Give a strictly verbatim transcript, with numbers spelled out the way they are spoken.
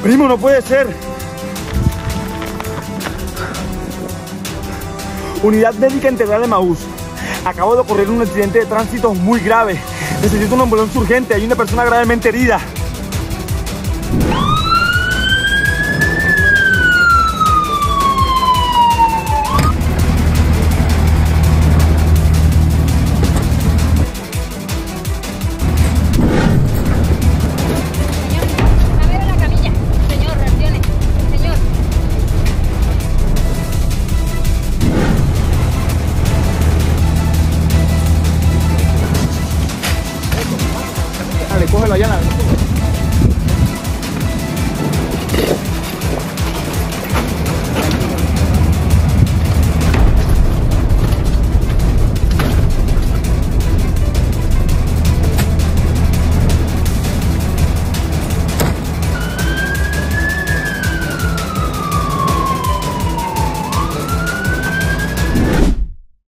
Primo, no puede ser. Unidad Médica Integral de Emaús. Acabo de ocurrir un accidente de tránsito muy grave. Necesito una ambulancia urgente. Hay una persona gravemente herida.